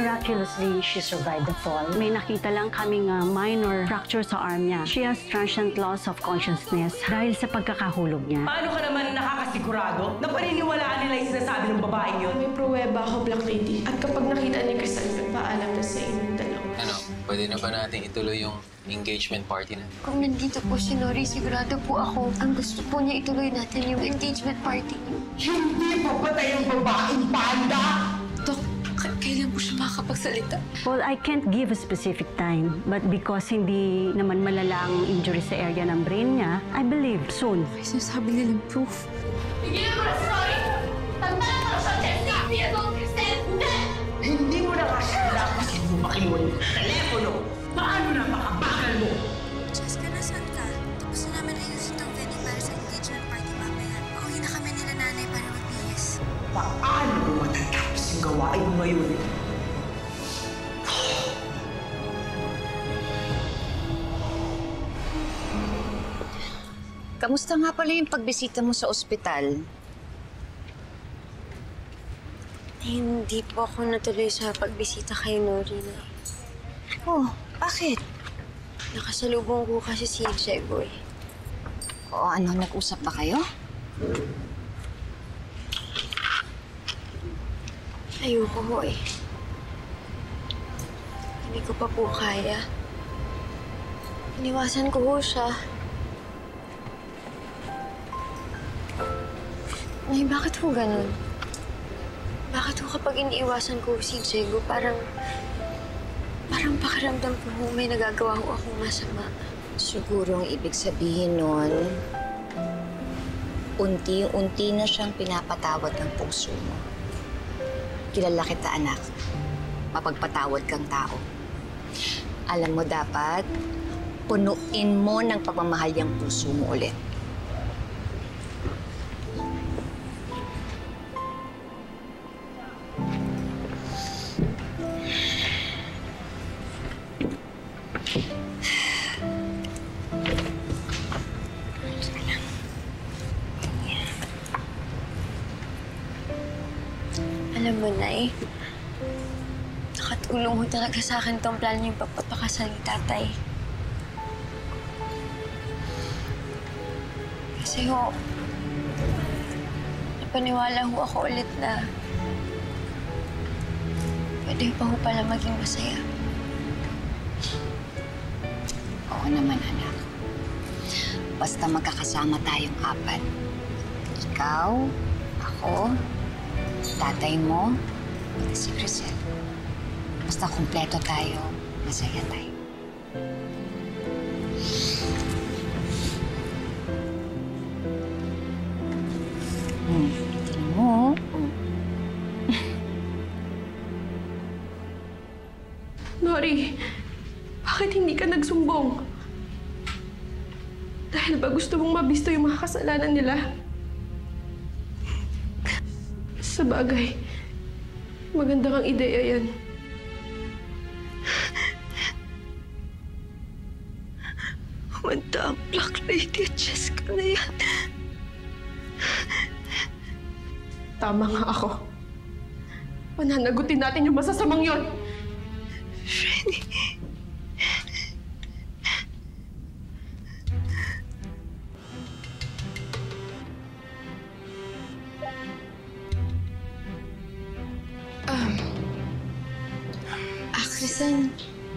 Miraculously, she survived the fall. May nakita lang kaming minor fracture sa arm niya. She has transient loss of consciousness dahil sa pagkakahulog niya. Paano ka naman nakakasigurado na paniniwalaan nila yung sinasabi ng babaeng yun? May pruweba ako, Black Lady. At kapag nakita ni Crystal, paalam na sa inyong dalawa. Ano, pwede na ba natin ituloy yung engagement party na? Kung nandito po si Nori, sigurado po ako ang gusto po niya ituloy natin yung engagement party niyo. Hindi papatay ang babaeng panda! Dok, kailan po siya makakapagsalita? Well, I can't give a specific time, but because hindi naman malala ang injury sa area ng brain niya, I believe soon. May sinasabi nilang proof. Bigyan mo na si Nori! Tandaan mo na siya, Jessica! Hindi ako, Kristen! Hindi! Hindi mo na kasi kailangan mo makinuha yung telepono. Paano na makabagal mo? Jessica, nasaan ka? Tapos na namin ayusin itong venue para sa engagement party mamaya. Pauwi na kami nila nanay para magbihis. Paano mo matatapos yung gawain mo ngayon? Kamusta nga pala yung pagbisita mo sa ospital? Hindi po ako natuloy sa pagbisita kay Nori na. Oh, bakit? Nakasalubong ko kasi si Diego eh. O ano, nag-usap ba kayo? Ayoko ho eh. Hindi ko pa po kaya. Iniwasan ko ho siya. Nay, bakit ho ganun? Bakit ho kapag iniiwasan ko si Diego, parang pakiramdam ko ho may nagagawa ho akong masama. Siguro ang ibig sabihin nun, unti-unti na siyang pinapatawad ng puso mo. Kilala kita, anak. Mapagpatawad kang tao. Alam mo, dapat punuin mo ng pagmamahal yung puso mo ulit. Alam mo, Nay, nakatulong ho talaga sa akin tong plan yung pagpapakasal ni Tatay. Kasi ho, napaniwala ho ako ulit na pwede pa ho pala maging masaya. Oo naman, anak. Basta magkakasama tayong apat. Ikaw, ako, tatay mo, at si Crisel. Basta kumpleto tayo, masaya tayo. Tingnan mo. Nori, bakit hindi ka nagsumbong? Dahil ba gusto mong mabisto yung mga kasalanan nila? Sa bagay, maganda kang ideya yan. Manda ang Black Lady at Jessica na yan. Tama nga ako. Pananagutin natin yung masasamang yon. Freddy. Kristen,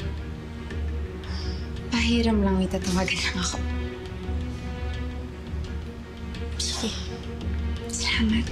pahiram lang, may tatawagan lang ako. Sige. Salamat.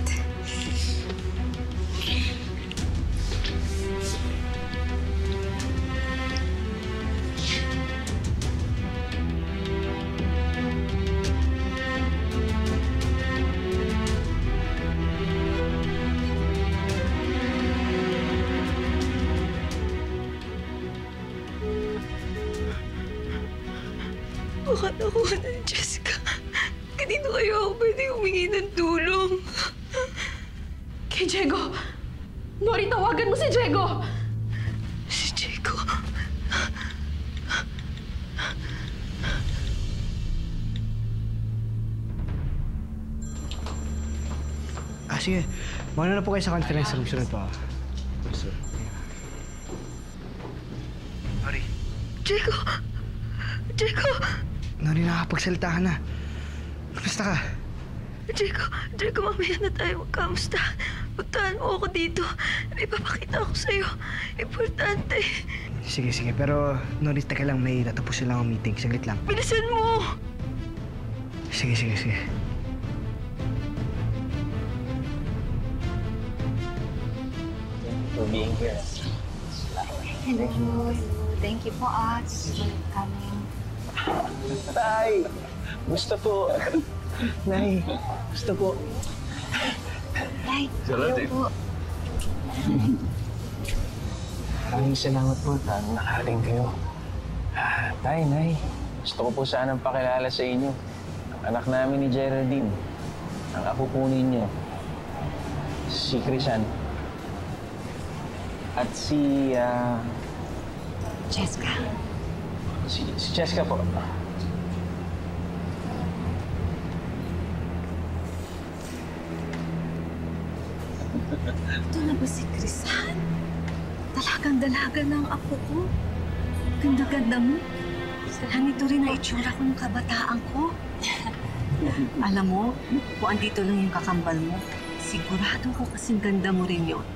Baka nakuha na ni Jessica. Kanino kayo ako pwede humingi ng tulong? Kay Diego! Nori, tawagan mo si Diego! Si Diego... Sige. Mauna na po kayo sa conference room. Sunod po. Diego! Diego! Nori, nakapagsalita ka na. Kamusta ka? Diego, mamaya na tayo magkamusta. Puntahan mo ako dito. May papakita ako sa'yo. Importante. Sige, pero Nori, teka lang, may natapos lang ang meeting. Saglit lang. Bilisan mo! Sige. For being here. Hello. Thank you po, Ats. Coming. Tay! Gusto po. Nay, gusto po. Tay, hello po. Maraming salamat po. Nakarating kayo. Tay, Nay. Gusto ko po sanang pakilala sa inyo. Ang anak namin ni Geraldine. Ang apo po ninyo. Si Crisan. At si, Jessica. Si Jessica po. Ito na ba si Crisan? Talagang dalaga ng apo ko. Ganda-ganda mo. Ganito rin na itsura ko ng kabataan ko. Alam mo, kung andito lang yung kakambal mo, sigurado ko kasing ganda mo rin yun.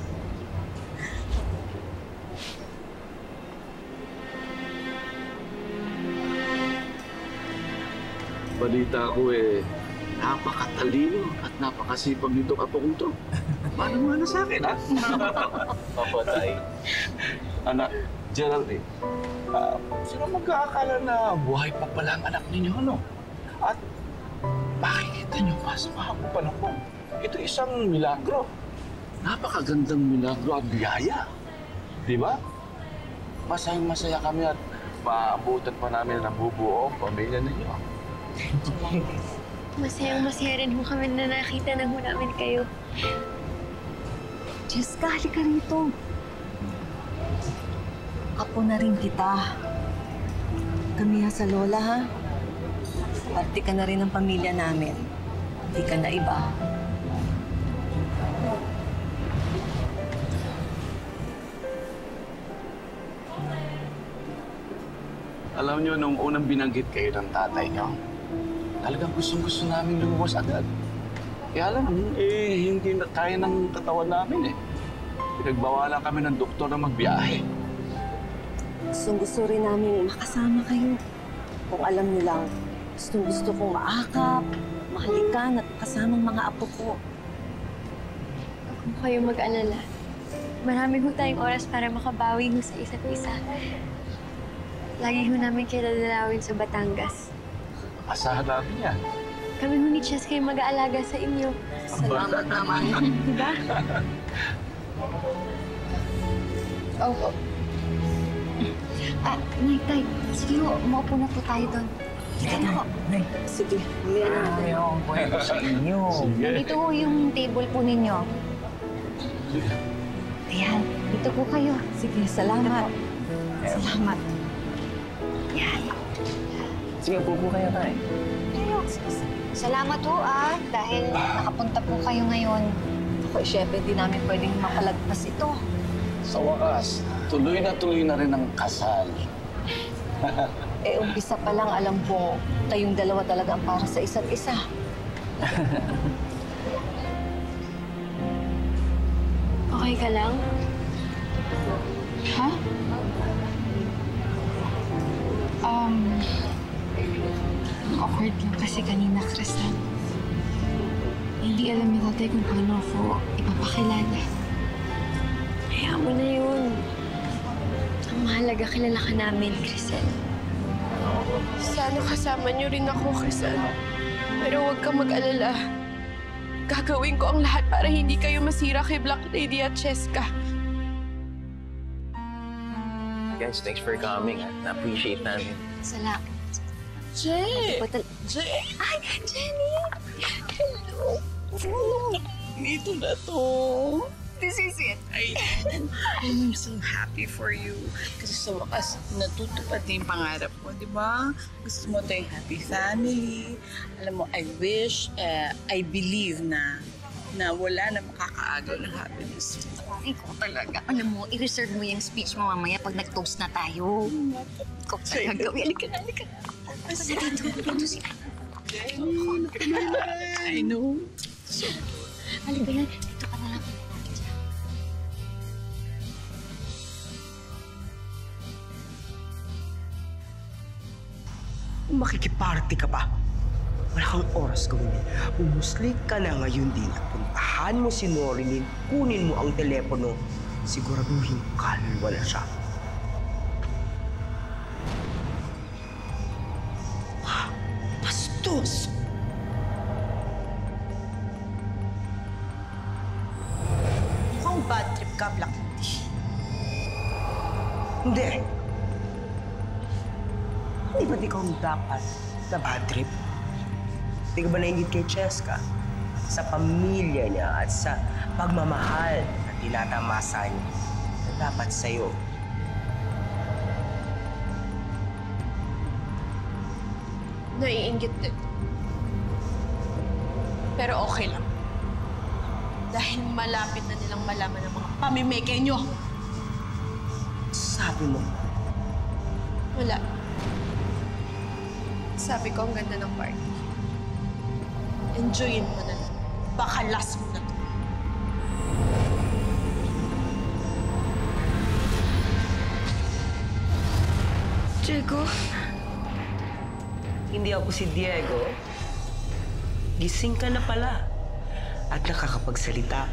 Balita ko napakatalino at napakasipag nito kapong to. Mana sa akin, ha? Opo, Tay. Anak, Geraldine, sino magkakakala na buhay pa pala ang anak ninyo, ano? At makikita niyo pa sa mahabang panahon. Ito isang milagro. Napakagandang milagro at biyaya. Di ba? Masayang-masaya kami at paabutan pa namin ang bubuo ang pamilya ninyo. Masayang-masaya rin ho kami na nakita na ho namin kayo. Jessica, halika rito. Apo na rin kita. Kami sa lola, ha? Parte ka na rin ng pamilya namin. Hindi ka na iba. Alam niyo, nung unang binanggit kayo ng tatay niyo, talagang gustong-gusto namin lumabas agad. Kaya lang, hindi na kaya ng katawan namin Pinagbawalan kami ng doktor na magbiyahe. Gusto rin namin makasama kayo. Kung alam niyo lang, gusto kong maakap, mahalikan at kasama ang mga apo ko. Huwag mo kayo mag-alala. Marami ho tayong oras para makabawi ho sa isa't isa. Lagi ho namin kayo dadalawin sa Batangas. Asahan namin yan. Kami ho ni Cheska yung mag-aalaga sa inyo. Salamat naman. Diba? Opo. Nay, Tay, sige ho, umaupo na po tayo doon. Sige na ho. Sige, mamaya na natin. Yung kwento sa inyo. Sige. Dito ho yung table po ninyo. Ayan, dito po kayo. Sige, salamat. Salamat. Yan. Sige, upo kayo, Tay. Salamat ho dahil nakapunta po kayo ngayon. Ako, syempre, di namin pwedeng mapalagpas ito. Sa wakas, tuloy na rin ang kasal. Umpisa pa lang alam ko, kayong dalawa talaga ang para sa isa't isa. Okay ka lang? Ha? Awkward lang kasi kanina, Crisan. Hindi alam ni tatay kung paano ako ipapakilala. Hayaan mo na yun. Ang mahalaga, kilala ka namin, Crisel. Sana kasama niyo rin ako, Crisan. Pero huwag kang mag-alala. Gagawin ko ang lahat para hindi kayo masira kay Black Lady at Cheska. Guys, thanks for coming. Na-appreciate namin. Salamat. Jay! Ay, Jenny! Hello! Ito na to. This is it. I'm so happy for you. Kasi sa wakas, natutupad na yung pangarap mo, di ba? Gusto mo tayong happy family. Alam mo, I wish, I believe na na wala na makakaagaw ng happiness. Ikaw talaga. Alam mo, i-reserve mo yung speech mo mamaya pag nag-toast na tayo. Ikaw talaga. Halika na, halika na. Dito sila. I know. Halika na. Dito ka na lang. Makikiparty ka pa. Wala kang oras gawin yan. Umusli ka na ngayon din at puntahan mo si Norilyn, kunin mo ang telepono. Siguraduhin kalma na siya. Bastos! Mukhang bad trip ka, Black Beauty. Hindi. Hindi ba't ikaw dapat na bad trip? Hindi ka ba nainggit kay Cheska? Sa pamilya niya at sa pagmamahal na tinatamasa niya na dapat sa'yo. Naiinggit din. Pero okay lang. Dahil malapit na nilang malaman ang mga pamimeke nyo. Sabi mo? Wala. Sabi ko, ang ganda ng party. Enjoyin mo na lang. Baka last mo na to. Diego? Hindi ako si Diego. Gising ka na pala. At nakakapagsalita.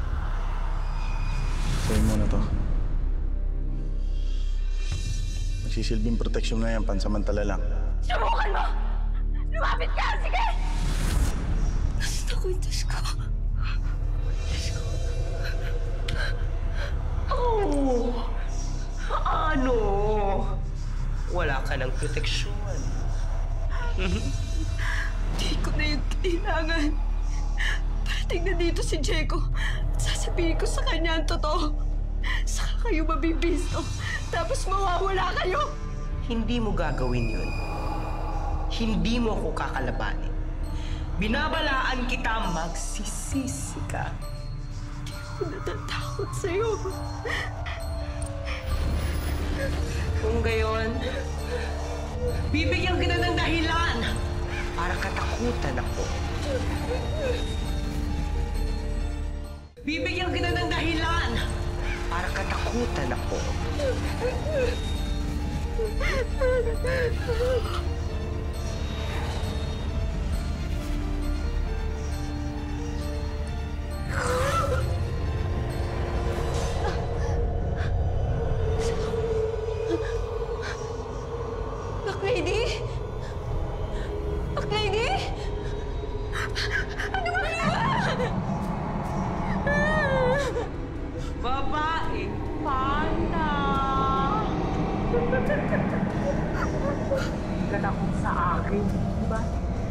Sa'yo mo na to. Magsisilbing proteksyon na yan, pansamantala lang. Subukan mo! Lumapit ka! Sige! Nasaan ako yung Diyos ko? Oh! Ano? Wala ka ng proteksyon. Di ko na yung kailangan. Parating na dito si Diego at sasabihin ko sa kanya ang totoo. Saka kayo mabibisto. Tapos mawawala kayo. Hindi mo gagawin yun. Hindi mo ako kakalabanin. Binabalaan kita, magsisisi ka. Hindi ako natatakot sa'yo. Kung gayon, bibigyan kita ng dahilan para katakutan ako. Bibigyan kita ng dahilan para katakutan ako. Black Lady? Black Lady? Ano ba yan? Babae, panda! Katakot sa akin, di ba?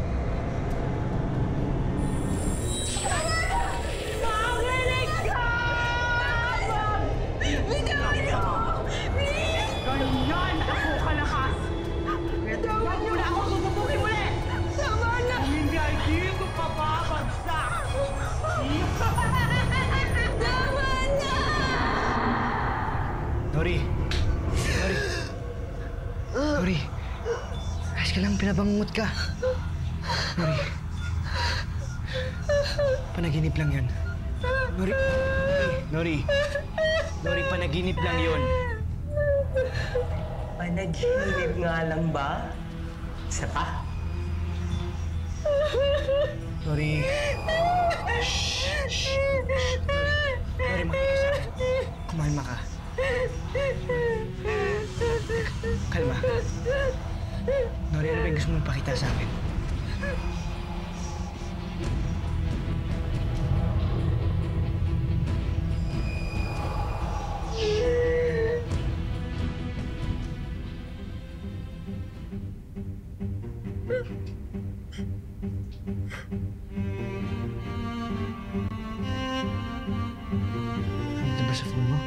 Makinig ka! Bitawan niyo! Please! Ganyan ako kalakas! Bitawan niyo! Wala ako susubukin muli! Tama na! Kung hindi ay dito ka babagsak! Tama na! Nori! Nori! Nori! Ayos ka lang, pinabangungot ka. Nori. Panaginip lang yan. Nori! Nori! Nori, panaginip lang yun. Panaginip nga lang ba? Isa pa? Nori. Shh! Shh! Nori, makinig sa akin. Kumalma ka. Kalma. Nori, ano ba yung gusto mong pakita sa akin? Ito ba sa phone mo?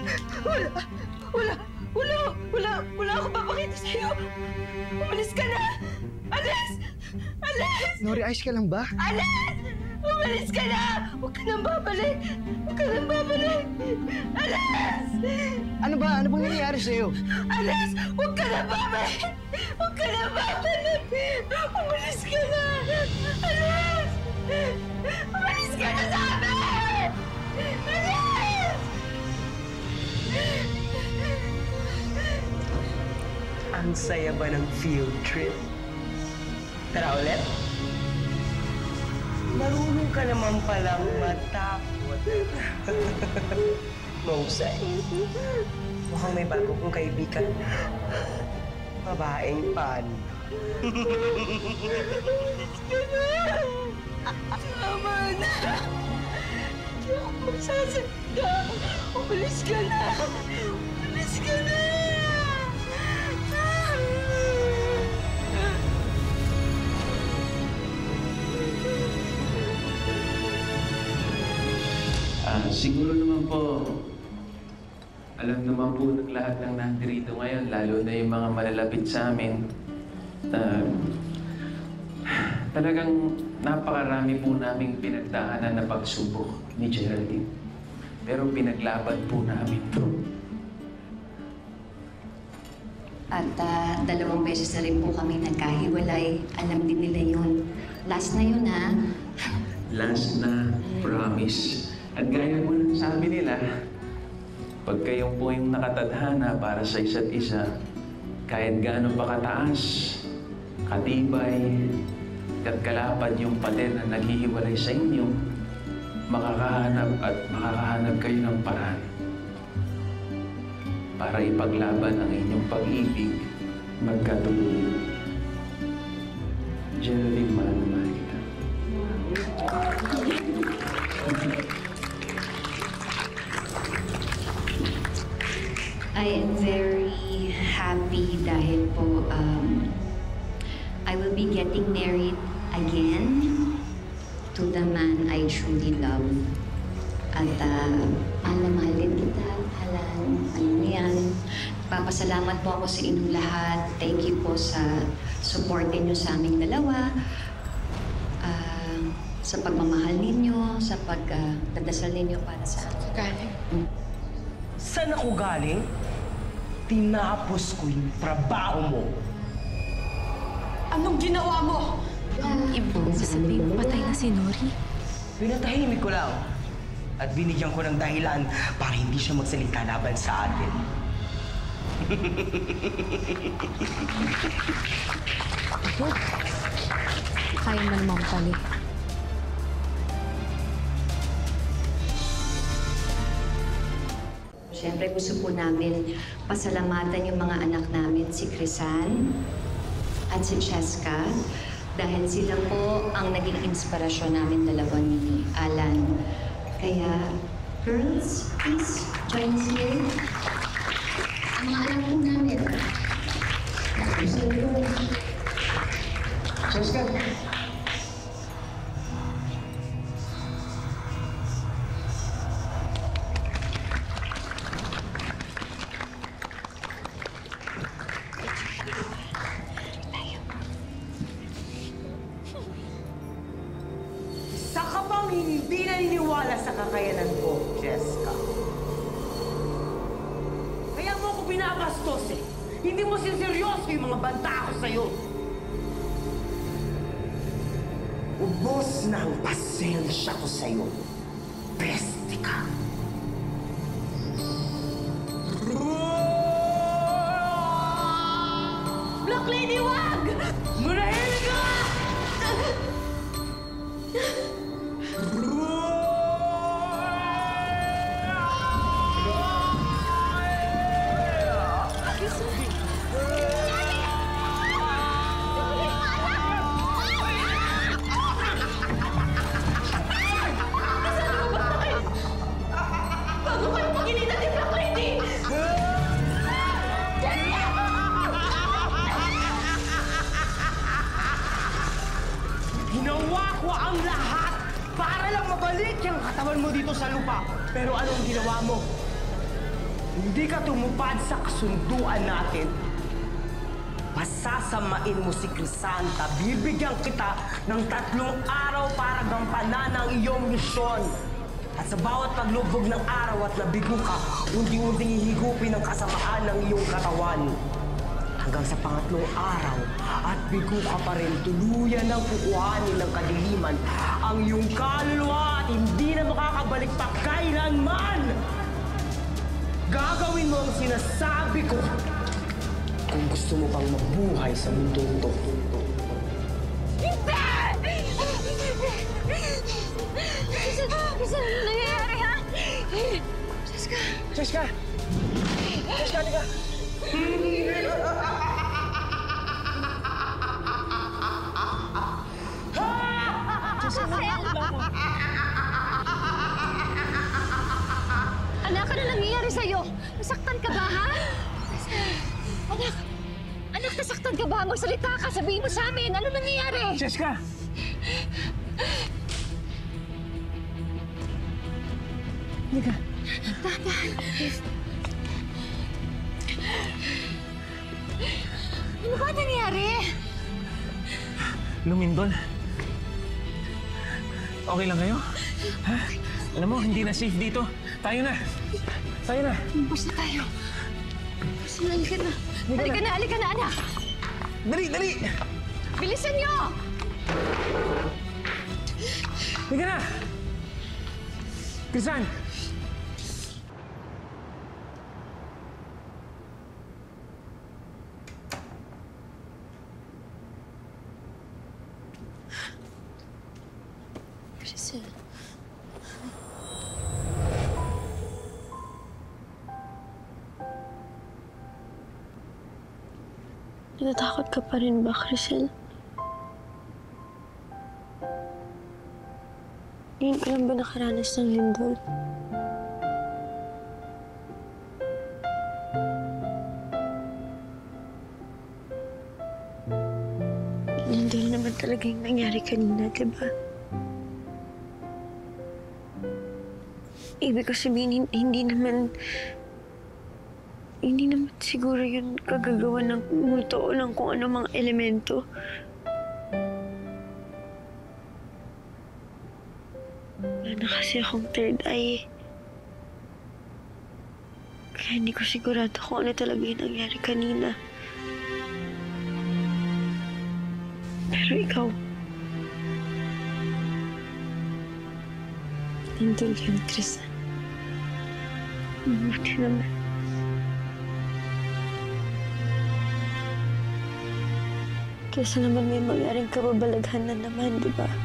Wala akong papakita sa'yo. Umalis ka na! Alis! Alis! Nori, ayos ka lang ba? Alis! Umalis ka na! Huwag ka nang babalik! Huwag ka nang babalik! Alis! Ano ba? Ano bang nangyayari sa'yo? Alis! Huwag ka nang babalik! Huwag ka nang babalik! Umalis ka na! Alis! Umalis ka na sa amin! Alis! Ang saya ba ng field trip? Tara ulit? Marunong ka naman palang matakot. Mahusay. Mukhang may bago kong kaibigan. Babaeng pan. Tama na! Hindi ako magsasagda! Umalis ka na! Umalis ka na! Siguro naman po, alam naman po ng lahat ng nandito ngayon, lalo na yung mga malalapit sa amin, talagang napakarami po naming pinagdaanan na pagsubok ni Geraldine. Pero pinaglaban po namin to. At 2 beses na rin po kami nagkahiwalay. Alam din nila yun. Last na yun, ha? Last na, promise. At gaya po ng sabi nila, pag kayo po yung nakatadhana para sa isa't isa, kahit gaano pa kataas, katibay, at kalapad yung pader na naghihiwalay sa inyo, makakahanap kayo ng paraan para ipaglaban ang inyong pag-ibig magkatuloy. Geraldine, mahal na mahal kita. I am very happy dahil po I will be getting married again to the man I truly love. At mahal din kita, Alan. Ano mo yan? Papasalamat po ako sa inyong lahat. Thank you po sa support niyo sa aming dalawa. Sa pagmamahal ninyo, sa pagdadasal ninyo para sa akin. Galing. Saan ako galing? Tinapos ko yung trabaho mo. Anong ginawa mo? Ibig sabihin, patay na si Nori. Pinatahimik ko lang. At binigyan ko ng dahilan para hindi siya magsalita laban sa atin. Kaya man naman pala. Siyempre, gusto po namin pasalamatan yung mga anak namin, si Crisan at si Cheska, dahil sila po ang naging inspirasyon namin dalawa ni Alan. Kaya, girls, please join us here. Ang mga anak po namin. Cheska! Hindi naniniwala sa kakayanan ko, Cheska. Kaya mo ako binabastos eh. Hindi mo sinseryoso yung mga banta ko sa'yo. Ubos na ang pasensya ko sa'yo. Peste ka. Black Lady, wag! Manahimik ka! Ginawa ko ang lahat para lang mabalik yung katawan mo dito sa lupa. Pero anong ginawa mo? Hindi ka tumupad sa kasunduan natin. pasasamain mo si Crisanta. Bibigyan kita ng 3 araw para gampanan ang iyong misyon. At sa bawat paglubog ng araw at nabigo ka, unti-unting hihigupin ang kasamaan ng iyong katawan. Hanggang sa 3 araw at bigo ka pa rin, tuluyan ng kukuhanin ng kadiliman ang iyong kaluluwa at hindi na makakabalik pa kailanman! Gagawin mo ang sinasabi ko kung gusto mo pang mabuhay sa mundo ito. Hindi! Ano nangyayari, ha? Jessica! Jessica! Jessica, halika! Anak, ano nangyayari sa'yo? Nasaktan ka ba, ha? Anak! Anak, nasaktan ka ba? Magsalita ka, sabihin mo sa amin. Ano nangyayari? Jessica! Halika. Tama. Ano ba nangyari? Lumindol. Okay lang kayo? Ha? Alam mo, hindi na safe dito. Tayo na. Tayo na. Bus na tayo. Bus na, halika na. Halika na, anak. Dali, dali! Bilisan niyo! Halika na! Crisan! Crisan. Natatakot ka pa rin ba, Crisan? Ngayon ka lang ba nakaranas ng lindol? Lindol naman talaga yung nangyari kanina, diba? Ibig ko sabihin, hindi naman siguro yun kagagawa ng multo o ng kung ano mga elemento. Wala na kasi akong third eye. Kaya hindi ko sigurado kung ano talaga yung nangyari kanina. Pero ikaw, lindol yun, Crisan. Mabuti naman. Kaysa naman may mangyaring kababalaghan na naman, di ba?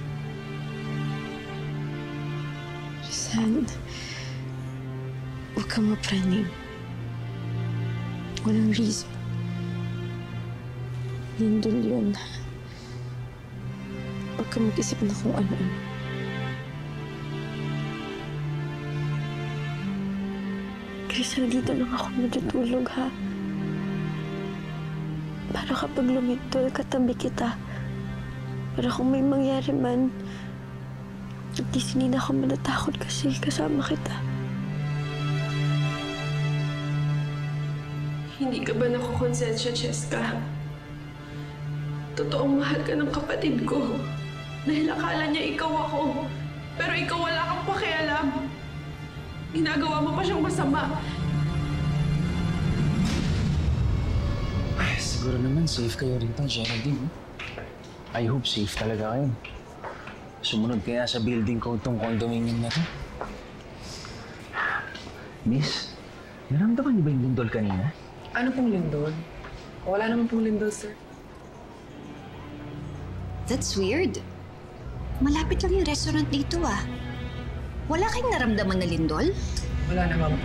Crisan, huwag ka mapraning. Walang reason. Lindol yun. Huwag ka mag-isip na kung ano-ano. Crisan, dito lang ako natutulog, ha? Para kapag lumindol, katabi kita. Para kung may mangyari man, at least hindi na ako manatakot kasi kasama kita. Hindi ka ba nakukonsensya, Cheska? Totoong mahal ka ng kapatid ko. Dahil akala niya ikaw ako. Pero ikaw wala kang pakialam. Ginagawa mo pa siyang masama. Siguro naman safe kayo rito, Geraldine. I hope safe talaga kayo. Sumunod kaya sa building code tong condominium na to. Miss, naramdaman niyo ba yung lindol kanina? Ano pong lindol? Wala naman pong lindol, sir. That's weird. Malapit lang yung restaurant dito, ah. Wala kayong naramdaman na lindol? Wala naman po.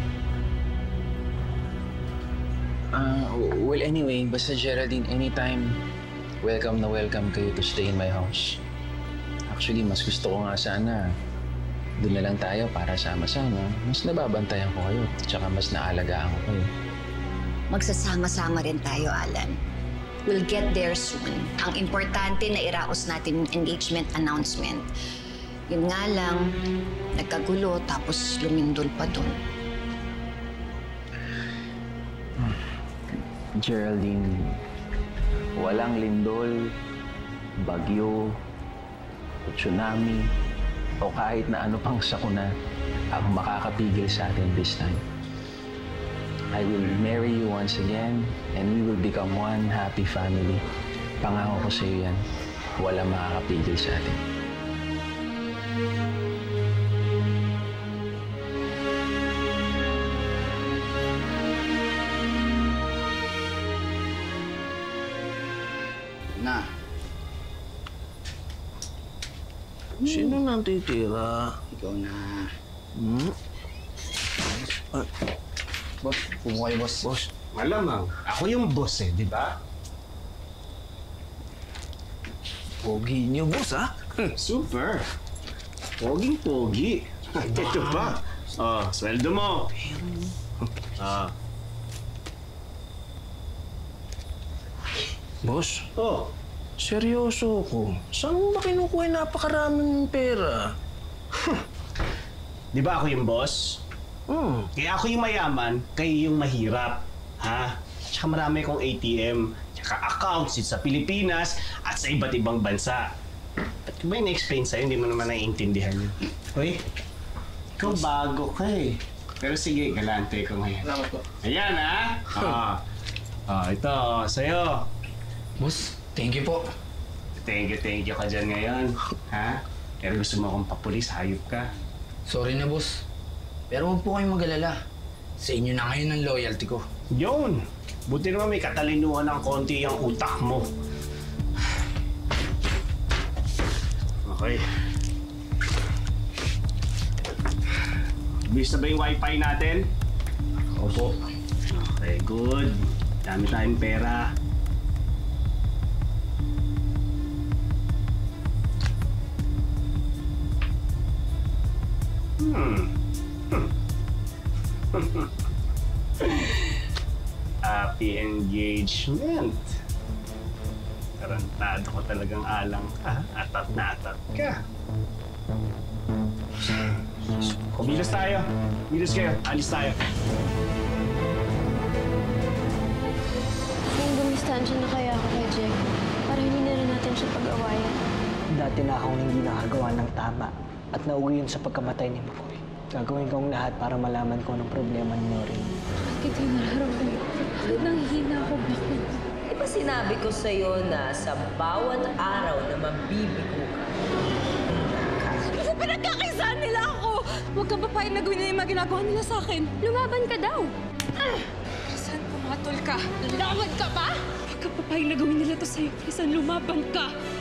Well, anyway, basta Geraldine, anytime, welcome na welcome kayo to stay in my house. Actually, mas gusto ko nga sana doon na lang tayo para sama-sama. Mas nababantayan ko kayo, tsaka mas naalagaan ko kayo. Magsasama-sama rin tayo, Alan. We'll get there soon. Ang importante na iraos natin yung engagement announcement. Yun nga lang, nagkagulo tapos lumindol pa doon. Geraldine, walang lindol, bagyo, tsunami, o kahit na ano pang sakuna ang makakapigil sa atin this time. I will marry you once again and we will become one happy family. Pangako ko sa iyo yan, walang makakapigil sa atin. Na. Sino nang titira? Ikaw na. Boss, kumuha kayo, boss. Boss, malamang. Ako yung boss di ba? Pogi niyo, boss, ha? Super. Poging-pogi. Ito pa. Sweldo mo. Boss? Seryoso ko. Saan mo ba kinukuha yung napakaraming pera? Di ba ako yung boss? Kaya ako yung mayaman, kayo yung mahirap. Ha? Tsaka marami kong ATM, tsaka accounts sa Pilipinas at sa iba't ibang bansa. At kung ba yung na-explain sa'yo, hindi mo naman naiintindihan yun. Hoy, ikaw bago ka eh. Pero sige, galante ko ngayon. Salamat po. Ayan ito, sa'yo. Boss, thank you po. Thank you ka dyan ngayon. Ha? Pero gusto mo akong papulis, hayop ka. Sorry na, boss. Pero huwag po kayong mag-alala. Sa inyo na ngayon ang loyalty ko. Yun! Buti naman may katalinuhan ng konti ang utak mo. Okay. Bilis na ba yung wifi natin? Opo. Okay, good. Dami tayong pera. Happy engagement. Tarantado ko talagang alang ka. Atat na atat ka. Kumilos tayo. Kumilos kayo. Alis tayo. Kung gumistansya na kaya ako kay Jack, para hindi na rin natin siya pag-awayan. Dati na akong hindi nakagawa ng tama at nauwi yun sa pagkamatay ni McCoy. Gagawin kong lahat para malaman ko ng problema ni Nori. Bakit yung nararamdaman ko? Nanghihina ako, bakit? Di ba sinabi ko sa'yo na sa bawat araw na mabibigo ka? Kasi pinagkakisaan nila ako! Huwag kang papayag na gawin nila yung mga ginagawa nila sa akin. Lumaban ka daw! Krisan, pumatol ka! Lalaban ka ba? Huwag kang papayag na gawin nila to sa'yo. Krisan, lumaban ka!